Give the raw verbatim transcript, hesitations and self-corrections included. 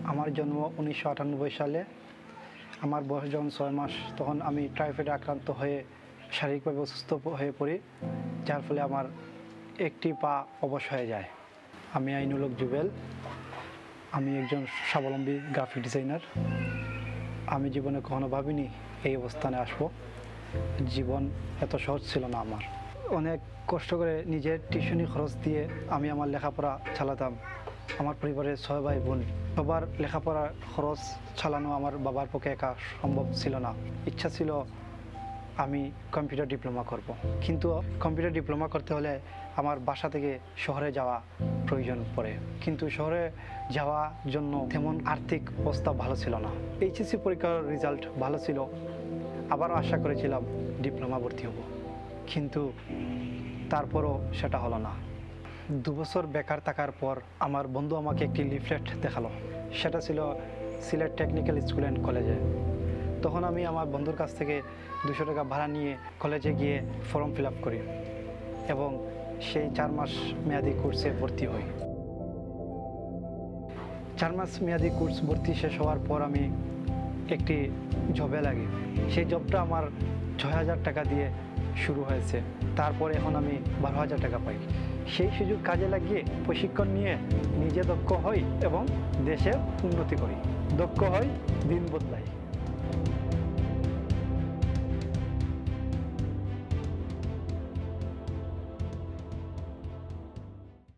আমার জন্ম উনিশশো আটানব্বই সালে। আমার বয়স যখন ছয় মাস তখন আমি টাইফয়েডে আক্রান্ত হয়ে শারীরিকভাবে অসুস্থ হয়ে পড়ি, যার ফলে আমার একটি পা অবশ হয়ে যায়। আমি আইনুল জুবেল, আমি একজন স্বাবলম্বী গ্রাফিক ডিজাইনার। আমি জীবনে কখনো ভাবিনি এই অবস্থানে আসবো। জীবন এত সহজ ছিল না আমার। অনেক কষ্ট করে নিজের টিউশনি খরচ দিয়ে আমি আমার লেখাপড়া চালাতাম। আমার পরিবারের ছয় ভাই বোন, সবার লেখাপড়ার খরচ চালানো আমার বাবার পক্ষে একা সম্ভব ছিল না। ইচ্ছা ছিল আমি কম্পিউটার ডিপ্লোমা করব, কিন্তু কম্পিউটার ডিপ্লোমা করতে হলে আমার বাসা থেকে শহরে যাওয়া প্রয়োজন পড়ে। কিন্তু শহরে যাওয়ার জন্য তেমন আর্থিক অবস্থা ভালো ছিল না। এইচএসসি পরীক্ষার রেজাল্ট ভালো ছিল, আবারও আশা করেছিলাম ডিপ্লোমা ভর্তি হব, কিন্তু তারপরও সেটা হলো না। দু বছর বেকার থাকার পর আমার বন্ধু আমাকে একটি লিফলেট দেখালো। সেটা ছিল সিলেট টেকনিক্যাল স্কুল অ্যান্ড কলেজে। তখন আমি আমার বন্ধুর কাছ থেকে দুশো টাকা ভাড়া নিয়ে কলেজে গিয়ে ফর্ম ফিল আপ করি এবং সেই চার মাস মেয়াদি কোর্সে ভর্তি হই। চার মাস মেয়াদি কোর্স ভর্তি শেষ হওয়ার পর আমি একটি জবে লাগি। সেই জবটা আমার ছয় হাজার টাকা দিয়ে শুরু হয়েছে, তারপর এখন আমি বারো হাজার টাকা পাই। সেই সুযোগ কাজে লাগিয়ে প্রশিক্ষণ নিয়ে নিজে দক্ষ হই এবং দেশের উন্নতি করি। দক্ষ হই, দিন বদলাই।